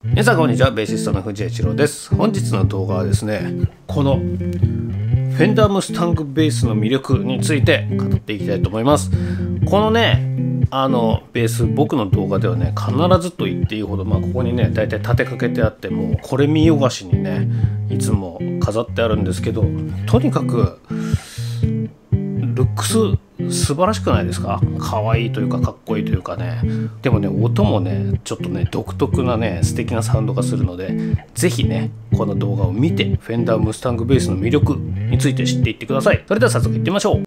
皆さんこんにちは、ベーシストの藤谷一郎です。本日の動画はですね、このフェンダームスタングベースの魅力について語っていきたいと思います。このね、ベース、僕の動画ではね、必ずと言っていいほど、ここにね、だいたい立てかけてあって、もうこれ見よがしにね、いつも飾ってあるんですけど、とにかくルックス素晴らしくないですか？可愛いというかかっこいいというかね。でもね、音もねちょっとね独特なね素敵なサウンドがするので、ぜひねこの動画を見てフェンダームスタングベースの魅力について知っていってください。それでは早速いってみましょう。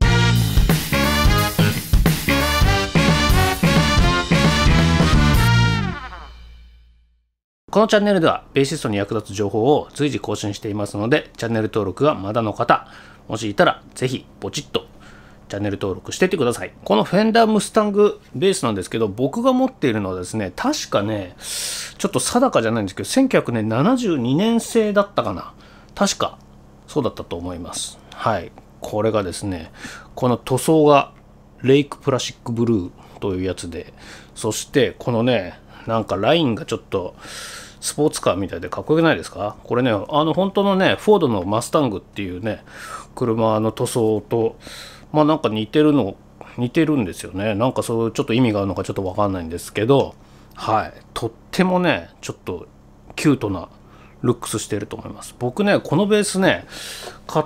このチャンネルではベーシストに役立つ情報を随時更新していますので、チャンネル登録がまだの方、もしいたらぜひポチッとチャンネル登録していってください。このフェンダームスタングベースなんですけど、僕が持っているのはですね、確かね、ちょっと定かじゃないんですけど、1972年製だったかな。確かそうだったと思います。はい。これがですね、この塗装がレイクプラシックブルーというやつで、そしてこのね、なんかラインがちょっとスポーツカーみたいでかっこよくないですか？これね、本当のね、フォードのマスタングっていうね、車の塗装と、なんか似てるんですよね。なんかそうちょっと意味があるのかちょっと分かんないんですけど、はい、とってもねちょっとキュートなルックスしていると思います。僕ねこのベースね買って、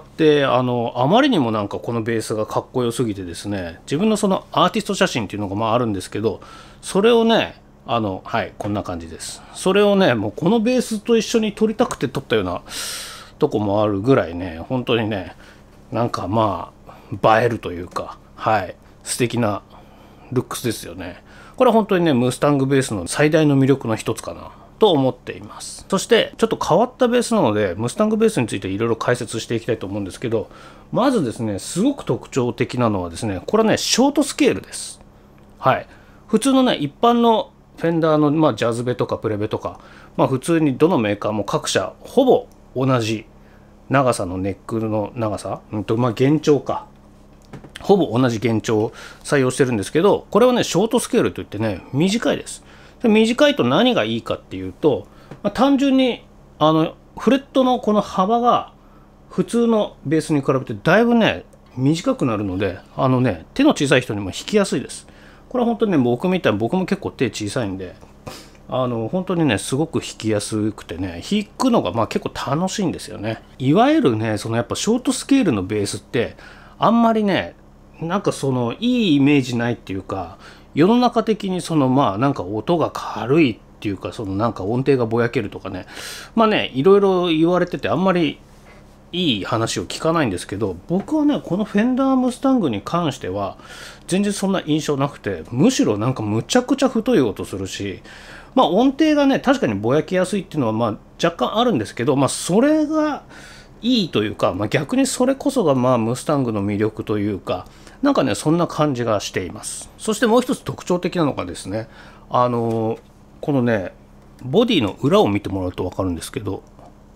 あまりにもなんかこのベースがかっこよすぎてですね、自分のそのアーティスト写真っていうのがあるんですけど、それをねはい、こんな感じです。それをねもうこのベースと一緒に撮りたくて撮ったようなとこもあるぐらいね、本当にねなんか映えるというか、はい、素敵なルックスですよね。これは本当にねムスタングベースの最大の魅力の一つかなと思っています。そしてちょっと変わったベースなので、ムスタングベースについていろいろ解説していきたいと思うんですけど、まずですねすごく特徴的なのはですね、これはねショートスケールです。はい、普通のね一般のフェンダーの、ジャズベとかプレベとか、普通にどのメーカーも各社ほぼ同じ長さのネックの長さ、弦長か、ほぼ同じ弦長を採用してるんですけど、これはねショートスケールといってね短いです。で短いと何がいいかっていうと、単純にフレットのこの幅が普通のベースに比べてだいぶね短くなるので、手の小さい人にも弾きやすいです。これは本当にね僕も結構手小さいんで、本当にねすごく弾きやすくてね、弾くのが結構楽しいんですよね。いわゆるねそのやっぱショートスケールのベースってあんまりねなんかそのいいイメージないっていうか、世の中的にそのなんか音が軽いっていうか、そのなんか音程がぼやけるとかね、いろいろ言われててあんまりいい話を聞かないんですけど、僕はねこのフェンダームスタングに関しては全然そんな印象なくて、むしろなんかむちゃくちゃ太い音するし、音程がね確かにぼやけやすいっていうのは若干あるんですけど、それがいいというか、逆にそれこそがムスタングの魅力というか、なんかねそんな感じがしています。そしてもう一つ特徴的なのがですね、このねボディの裏を見てもらうと分かるんですけど、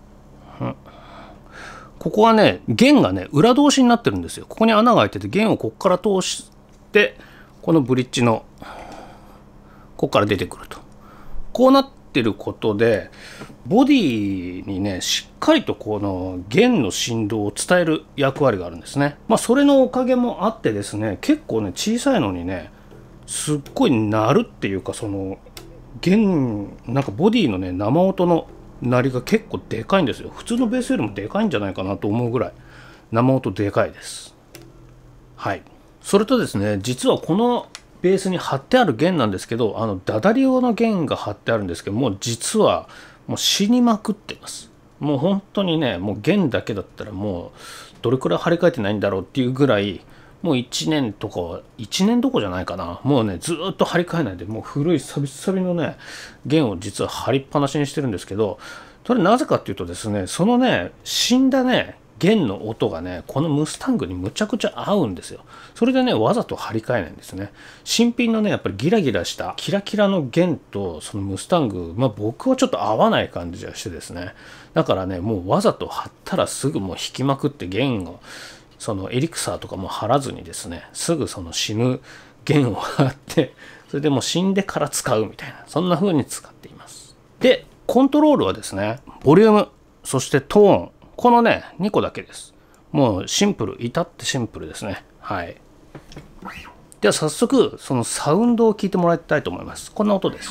ここはね弦がね裏通しになってるんですよ。ここに穴が開いてて、弦をここから通してこのブリッジのここから出てくると、こうなってることでボディにねしっかりとこの弦の振動を伝える役割があるんですね。それのおかげもあってですね、結構ね小さいのにねすっごい鳴るっていうか、その弦なんかボディのね生音の鳴りが結構でかいんですよ。普通のベースよりもでかいんじゃないかなと思うぐらい生音でかいです。はい。それとですね、実はこのベースに貼ってある弦なんですけど、ダダリ用の弦が貼ってあるんですけども、実はもう死にまくってます。もう本当にねもう弦だけだったらもうどれくらい張り替えてないんだろうっていうぐらい、もう1年とか1年どころじゃないかな、もうねずっと張り替えないで、もう古いサビサビのね弦を実は張りっぱなしにしてるんですけど、それなぜかっていうとですね、そのね死んだね弦の音がねこのムスタングにむちゃくちゃ合うんですよ。それでねわざと張り替えないんですね。新品のねやっぱりギラギラしたキラキラの弦とそのムスタング、僕はちょっと合わない感じがしてですね、だからねもうわざと張ったらすぐもう弾きまくって弦をそのエリクサーとかも張らずにですね、すぐその死ぬ弦を張って、それでもう死んでから使うみたいな、そんな風に使っています。でコントロールはですね、ボリューム、そしてトーン、このね、2個だけです。もうシンプル、至ってシンプルですね。はい。では早速、そのサウンドを聞いてもらいたいと思います。こんな音です。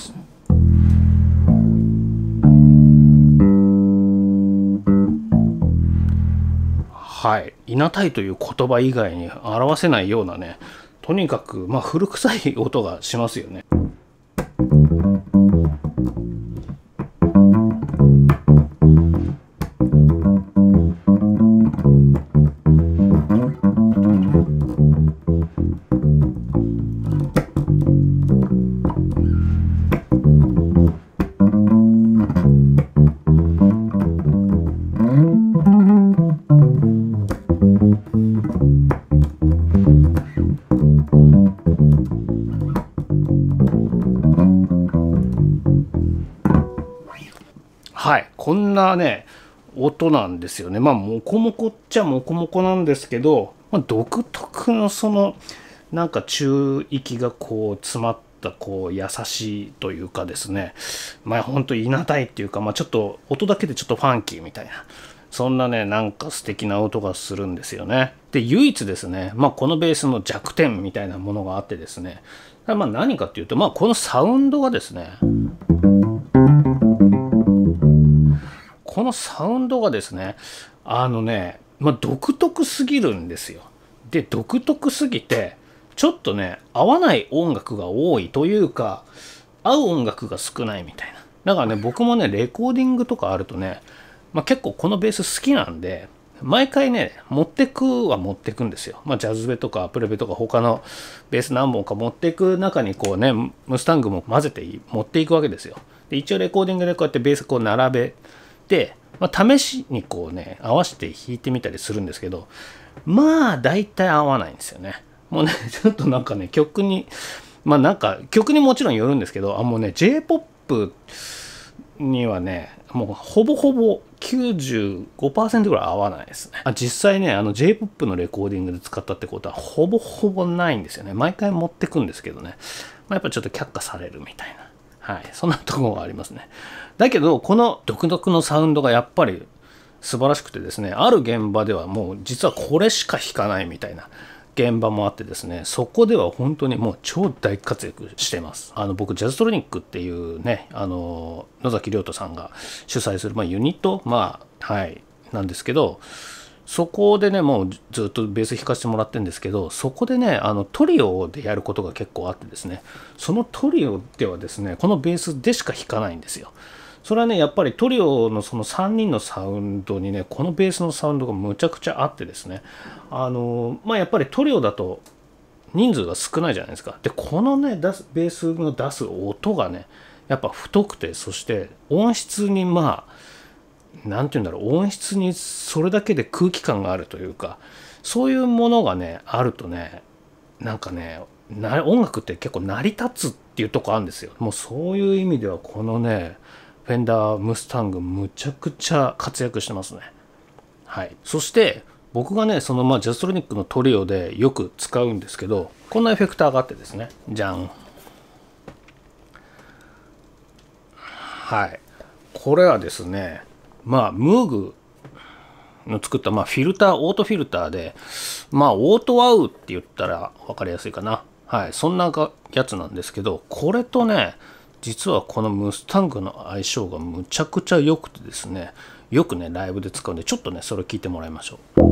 はい。いなたいという言葉以外に表せないようなね、とにかく、古臭い音がしますよね。はい、こんなね音なんですよね。モコモコっちゃモコモコなんですけど、独特のそのなんか中域がこう詰まったこう優しいというかですね、ほんといなたいっていうか、ちょっと音だけでちょっとファンキーみたいな、そんなねなんか素敵な音がするんですよね。で唯一ですね、このベースの弱点みたいなものがあってですね、何かっていうと、このサウンドがですね、このサウンドがですね、独特すぎるんですよ。で独特すぎてちょっとね合わない音楽が多いというか、合う音楽が少ないみたいな。だからね、僕もねレコーディングとかあるとね、結構このベース好きなんで、毎回ね持ってくんですよ。ジャズベとかプレベとか他のベース何本か持っていく中にこうねムスタングも混ぜて持っていくわけですよ。で一応レコーディングでこうやってベースこう並べて、試しにこうね合わせて弾いてみたりするんですけど、大体合わないんですよね。もうねちょっとなんかね曲に曲にもちろんよるんですけど、もうね J-POP にはねもうほぼほぼ 95% ぐらい合わないですね。実際ねJ-POP のレコーディングで使ったってことはほぼほぼないんですよね。毎回持ってくんですけどね、やっぱちょっと却下されるみたいな、はい、そんなところがありますね。だけどこの独特のサウンドがやっぱり素晴らしくてですね、ある現場ではもう実はこれしか弾かないみたいな現場もあってですね、そこでは本当にもう超大活躍しています。僕ジャズトロニックっていうね、野崎亮太さんが主催する、ユニットはいなんですけど、そこでねもうずっとベース弾かせてもらってるんですけど、そこでねトリオでやることが結構あってですね、そのトリオではですねこのベースでしか弾かないんですよ。それはねやっぱりトリオのその3人のサウンドにねこのベースのサウンドがむちゃくちゃあってですね、やっぱりトリオだと人数が少ないじゃないですか。でこのねベースの出す音がねやっぱ太くて、そして音質になんて言うんだろう、音質にそれだけで空気感があるというか、そういうものがねあるとね、なんかね音楽って結構成り立つっていうとこあるんですよ。もうそういう意味ではこのねフェンダームスタングむちゃくちゃ活躍してますね。はい。そして僕がねそのジャズトロニックのトリオでよく使うんですけど、こんなエフェクターがあってですね、じゃん。はい。これはですねムーグの作ったフィルター、オートフィルターでオートワウって言ったら分かりやすいかな。はい、そんなやつなんですけど、これとね実はこのムスタングの相性がむちゃくちゃ良くてですね、よくねライブで使うんで、ちょっとねそれ聞いてもらいましょう。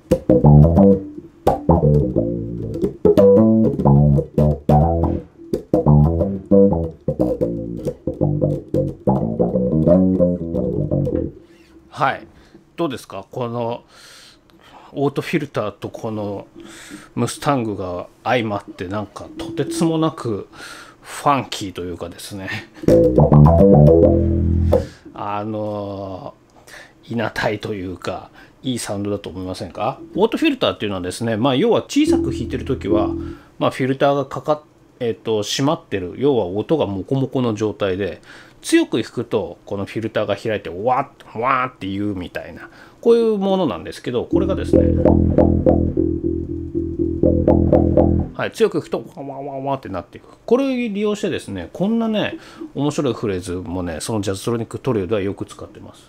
はい、どうですか、このオートフィルターとこのムスタングが相まって、なんかとてつもなくファンキーというかですねいなたいというかいいサウンドだと思いませんか。オートフィルターっていうのはですね、要は小さく弾いてる時は、フィルターが閉まってる、要は音がモコモコの状態で、強く弾くとこのフィルターが開いてワーって言うみたいな、こういうものなんですけど、これがですねはい、強く吹くとワンワンワンワンってなっていく。これを利用してですね、こんなね面白いフレーズもね、そのジャズトロニックトリオではよく使ってます。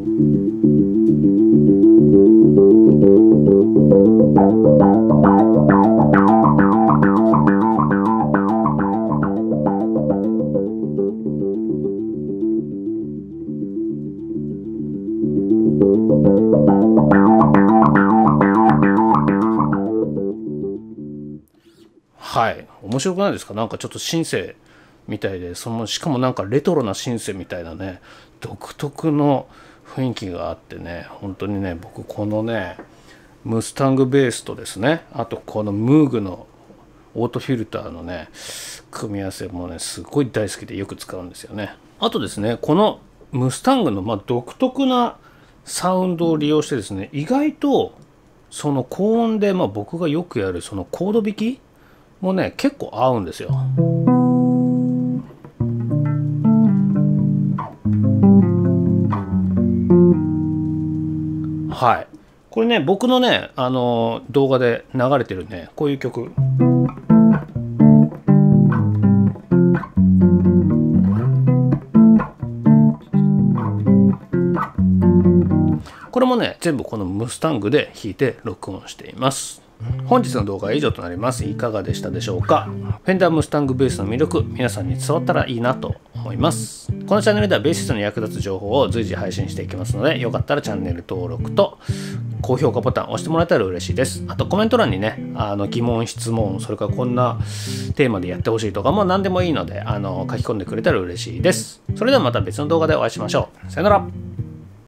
はい、面白くないですか？なんかちょっとシンセみたいで、しかもなんかレトロなシンセみたいなね、独特の雰囲気があってね、本当にね、僕このねムスタングベースとですね、あとこのムーグのオートフィルターのね組み合わせもねすごい大好きでよく使うんですよね。あとですね、このムスタングの独特なサウンドを利用してですね、意外とその高音で僕がよくやるそのコード弾きもね結構合うんですよ。はい、これね僕のね動画で流れてるねこういう曲。これもね全部このムスタングで弾いて録音しています。本日の動画は以上となります。いかがでしたでしょうか？フェンダームスタングベースの魅力、皆さんに伝わったらいいなと思います。このチャンネルではベーシストに役立つ情報を随時配信していきますので、よかったらチャンネル登録と高評価ボタンを押してもらえたら嬉しいです。あとコメント欄にね疑問質問、それからこんなテーマでやってほしいとかも何でもいいので書き込んでくれたら嬉しいです。それではまた別の動画でお会いしましょう。さよなら。